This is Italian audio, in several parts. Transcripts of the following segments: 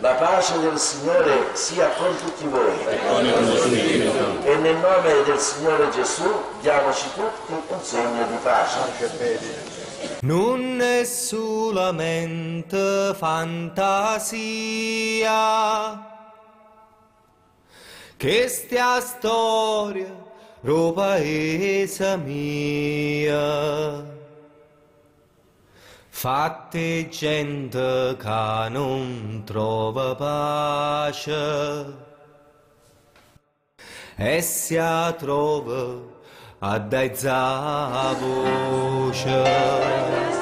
La pace del Signore sia con tutti voi. E nel nome del Signore Gesù diamoci tutti un segno di pace. Non è solamente fantasia, questa storia, lo paese mia. Fatte gente che non trova pace e si trova a dare voce.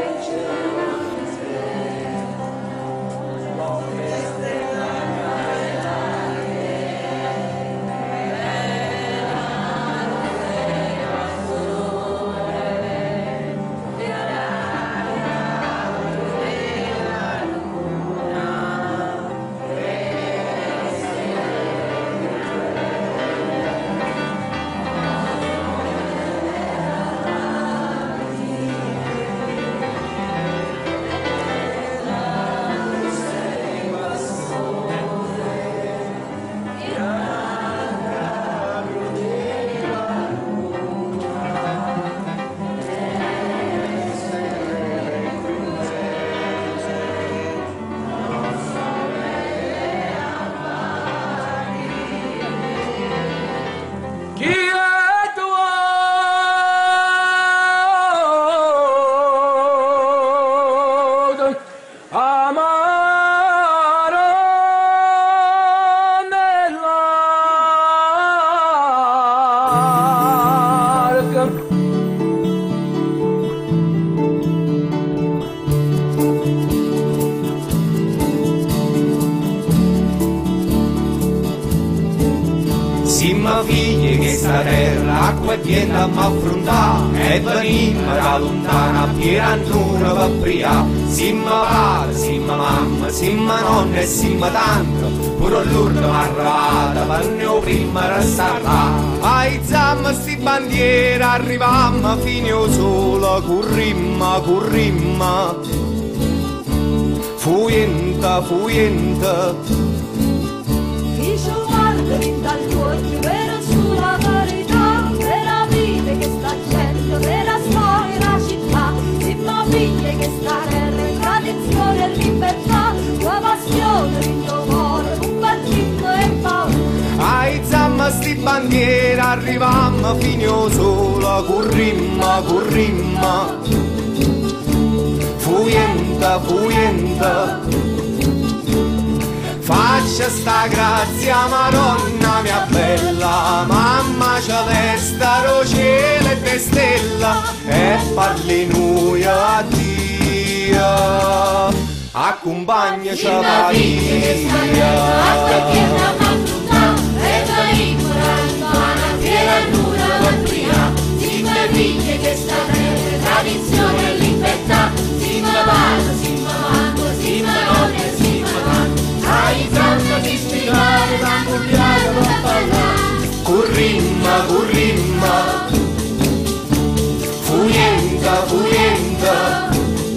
Siamo figli che sta terra acqua e piena m'affrontare e venimmo da lontana piena annura per pria. Siamo padre, siamo mamma, siamo nonna e siamo tante, pure l'urna m'arrivata per noi prima restare là. Aizzammo sti bandiere, arrivammo fino solo, currimmo, currimmo, fuyenta, fuyenta. Dal cuore vera sulla verità, vera vita che sta gente, vera storia la città, siamo figlie che sta terra, tradizione e libertà, tua passione, il tuo amore, un battito e paura. Aizzammo sti bandiere, arrivammo fino solo, currimmo, currimmo, fuyenta, fuyenta. Faccia sta grazia Madonna mia bella, mamma celeste, cielo e stella, e parli noi a Dio, accompagnaci a via. Figlie che sta nelle tradizione e libertà, si ma vado, si ma manco, si ma non e si ma tanto. Hai tanto di spiegare, da cambiare, da parlare. Currimma, currimma, fuyenta, fuyenta.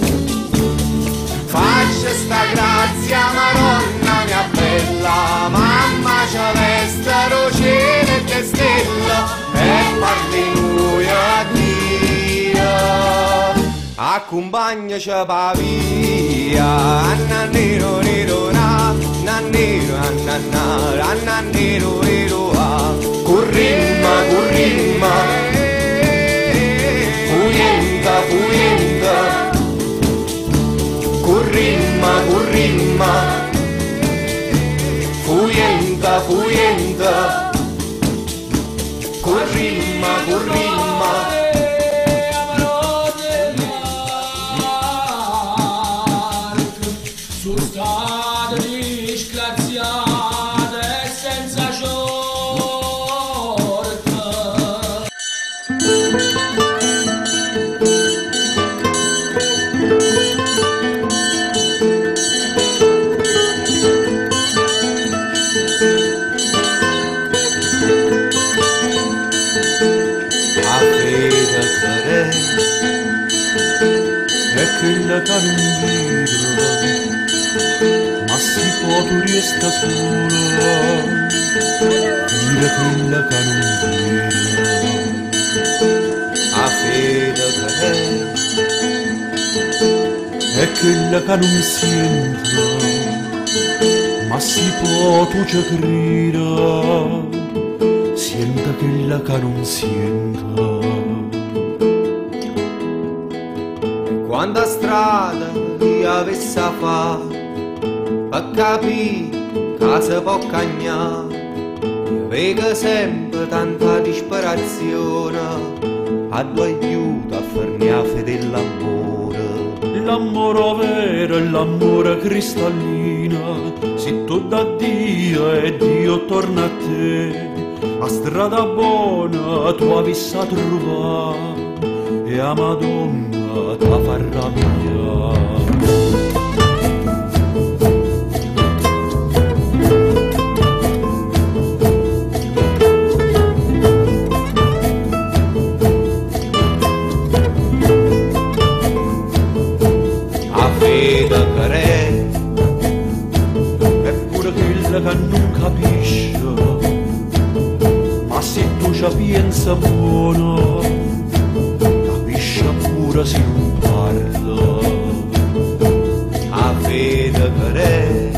Faccia sta grazia Madonna mia bella, mamma celeste, cielo e stella, e parli noi a Dio, accompagnaci pa via. Annannero nero na, nannero annannaro, annannero nero a. Currimma, currimma, fuyenta, fuyenta. Currimma, currimma, fuyenta, fuyenta. Currimma, currimma. Su strade disgraziate senza sciorta. Quella che non vedo, ma si può tu resta sola, mira quella che non vede. A fede che è quella che non sente, ma si può tu ci credere, senta quella che non sente. quanta strada ti avesse a fare per capire che si può cagnare, vedo sempre tanta disperazione, a due aiuta a farmi a fede l'amore. L'amore vero e l'amore cristallina, se tu da Dio e Dio torna a te, a strada buona tu avessi a trovare e a Madonna ti fa arrabbiare. Che non capisce, ma se tu ci pensi buono, capisce pure se non parla. A fede che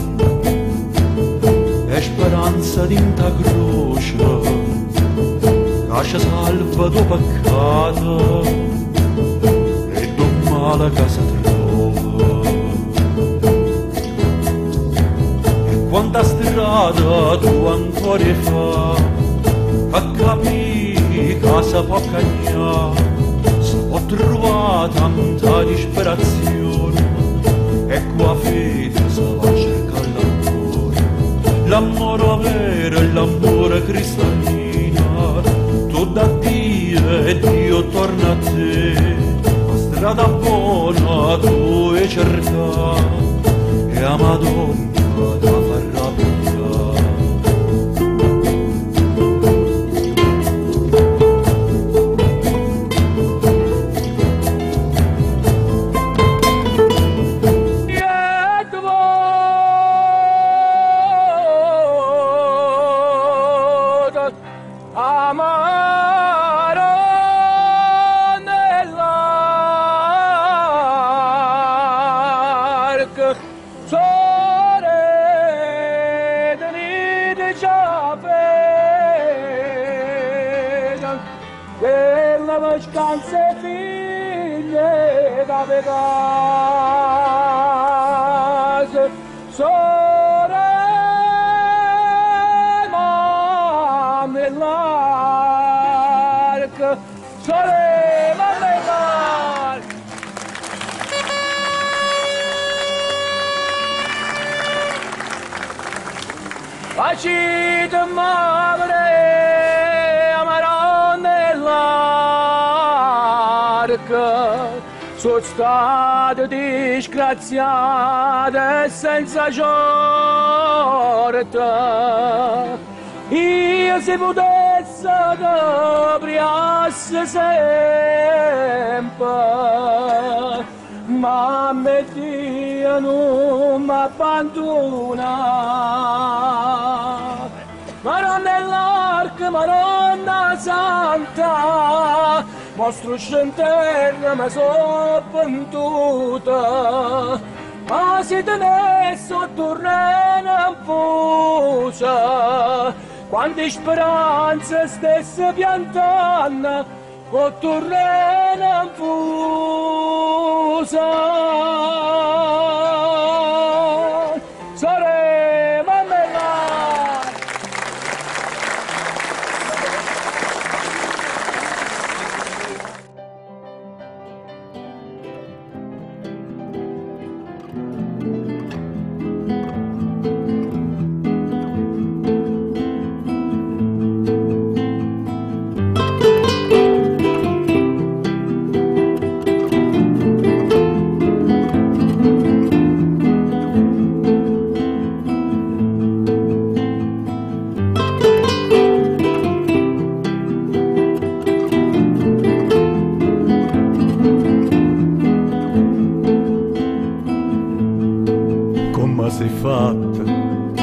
è speranza di ta croce, che ci salva do peccato e do male che si trova. Quanta strada tu ancora fa a capire che si può cagnare, si può trovare tanta disperazione e qua fede si va a cercare l'amore, l'amore vero e l'amore cristallina, tu da Dio e Dio torna a te, la strada buona tu e cerca e a Madonna da far arrabbiare. Amaro nell'arco della vacanza figlie da Vegas sorella nell'arco sorella nell'arco. Facite madre sono state disgraziate senza sorte. Io se potesse capriasse sempre, ma me Dio non mi abbandona. Madonna dell'arca, Madonna Santa, mostro scenterra mi so pentuta, ma si tenesse sotto rena infusa, quante speranze stesse piantando, sotto rena infusa. Saremo nella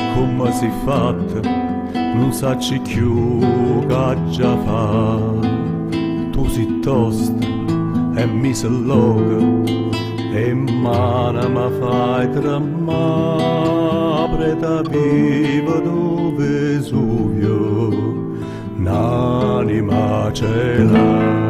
come si fatta, non sacci più che già fa. Tu si tosta e mi si loga, e mana ma fai tremare, preta viva do Vesuvio, n'anima ce l'hai.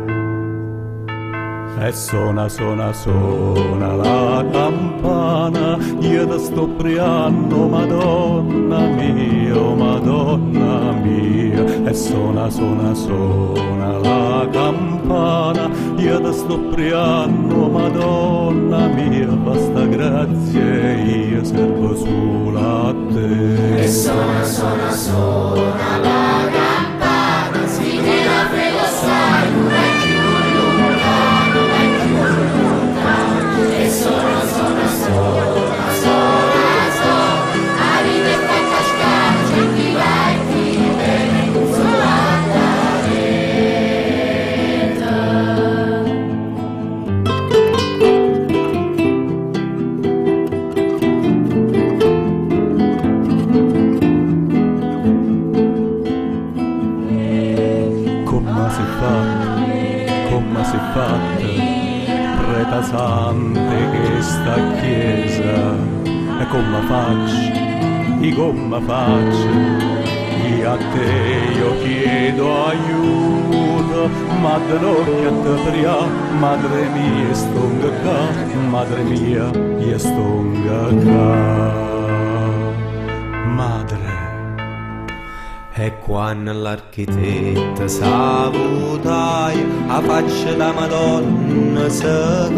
E suona, suona, suona la campana, io ti sto priando, Madonna mia, oh Madonna mia. E suona, suona, suona la campana, io ti sto priando, Madonna mia. Basta grazie, io servo solo a te. E suona, suona, suona la campana, si tira freddo sai, non è più lontano, non è più lontano. E suona, suona, suona, suona, suona, la vita è fa cascare, c'è chi va e chi viene sulla come si fatta, preta sante che sta chiesa, e come faccio, io a te io chiedo aiuto, madre l'occhio a te pria, madre mia stonga qua, madre mia io stonga qua, madre. E quando l'architetto salutai, a faccia da Madonna se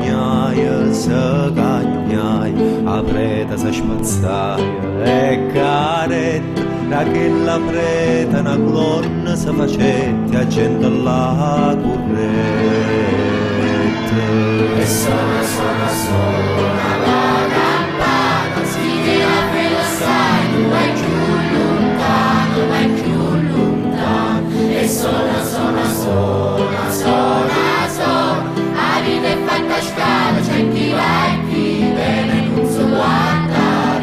cagnai, a preta si spazzai, e caretta, da che la preta una colonna si facetti a gente alla corretta. E suona, suona, suona la campana, si tira freddo sai, non è più lontano, non è più lontano. E suona, suona, suona, suona, suona, la vita è fatta scala, c'è chi va e chi viene, non si guarda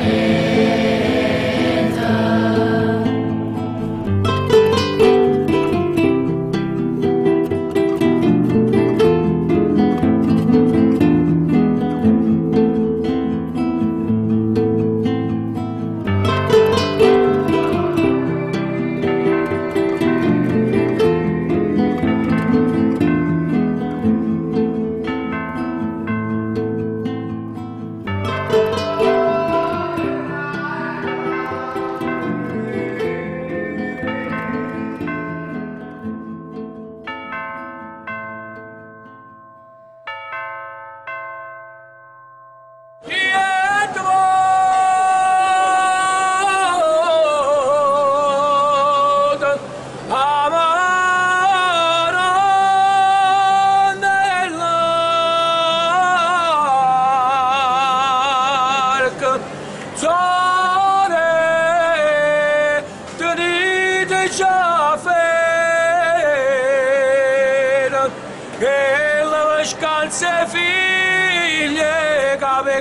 Scalze figlie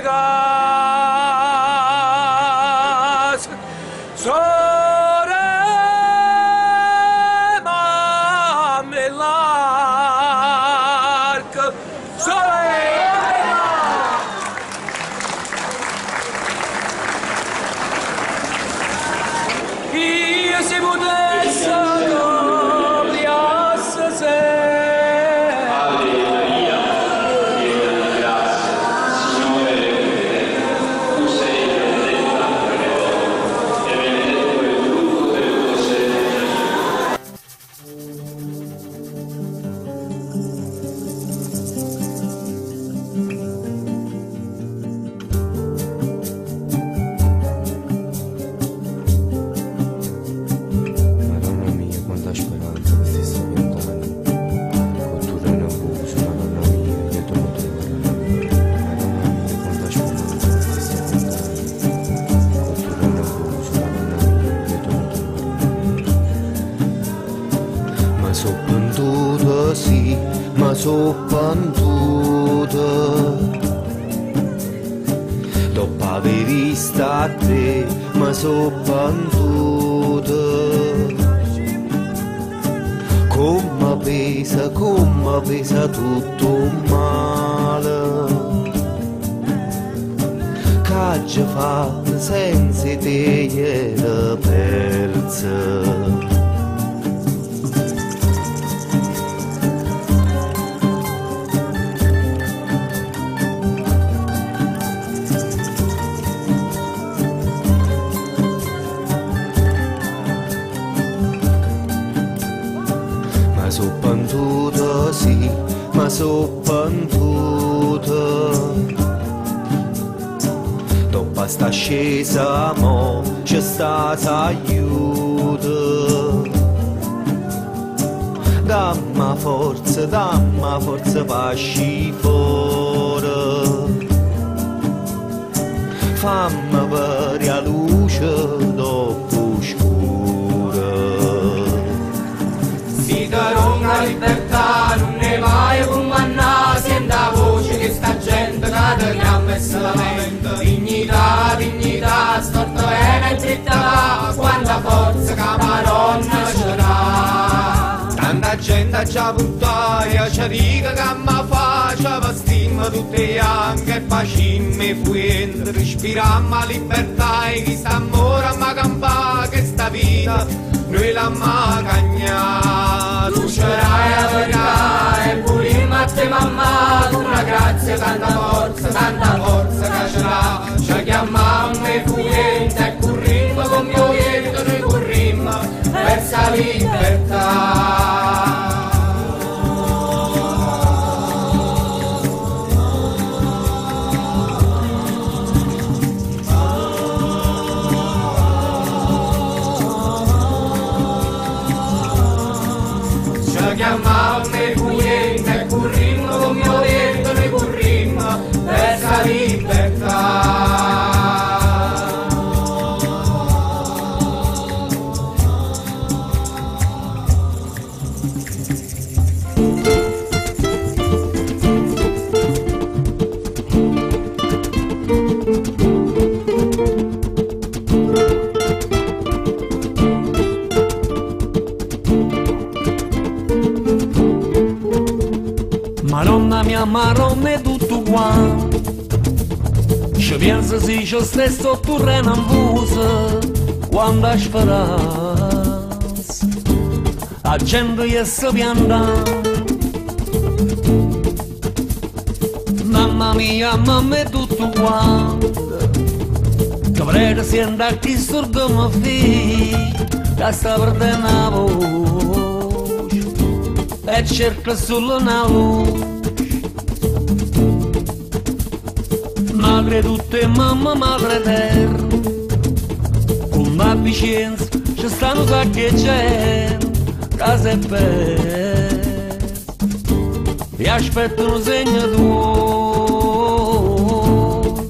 capegas sore mamme l'arc sore io si potesse compliasse se sì, ma so pantuta dopo aver sta a te mi so pantuta. Come pesa tutto male che ci fa senza te era persa. So pantuta, sì, ma so pantuta. Dopo sta scesa, mo c'è stata aiuto. Damma forza, pasci fuori. Fammi vedere la luce dopo scura. La libertà non ne vai comandare, sente la voce che sta gente che ti chiama e se lamenta. Dignità, storta bene e dritta là, quanta forza che la Madonna ce l'ha. Tanta gente a già buttare, ci dica che mi faccia, vestimmo tutte bianche e facimmo e fuente, respirammo la libertà e chi sta ancora a campare che sta vita noi la magagna. Tu cerai a verità e pulimmo a te mamma, una grazia, tanta forza che ce l'ha. Ci chiamammo e fugliente e corrimmo con mio viento, noi corrimmo verso la libertà. Chiamammo e fugliente e corrimmo con mio vento, noi corrimmo verso la libertà. Maronna è tutto qua. Ci pensa se ci stesso terreno in busa quando a speranza la gente che si pianta. Mamma mia, mamma è tutto qua. Che prete senta a chi sordo mi figlio che sta perdendo la voce e cerca solo una luce. Madre tutte mamma, madre terra, con l'avvicenza ci stanno saccheggiando casa e per e aspettano un segno tuo.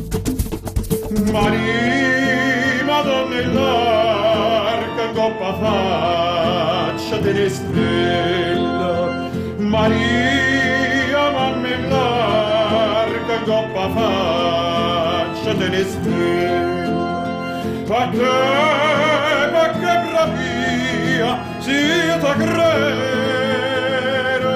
Maria, Madonna e l'arca coppa faccia delle stelle. Maria, mamma e l'arca coppa faccia delle stelle. Pa che bravia siete grera.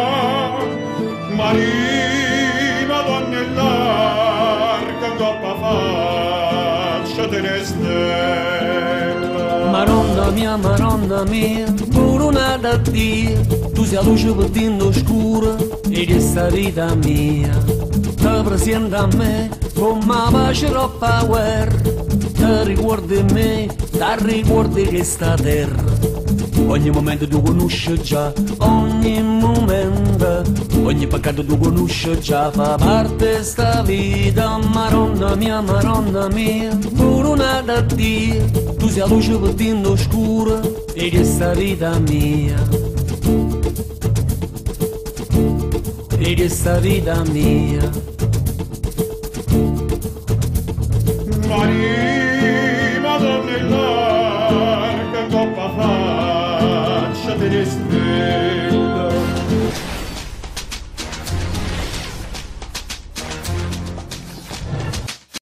Maria, Madonna e l'arca coppa faccia delle stelle. Maronna mia, pure una da Dio, tu sei la luce per dentro scura e questa vita mia ti presenta a me come la pace troppa guerra, ti ricordi me, ti ricordi questa terra. Ogni momento tu conosci già, ogni momento, ogni peccato tu conosci già, fa parte sta vita. Maronna mia, pure una da Dio, tu sei la luce per dentro scura e questa vita mia, e questa vita mia. Maria,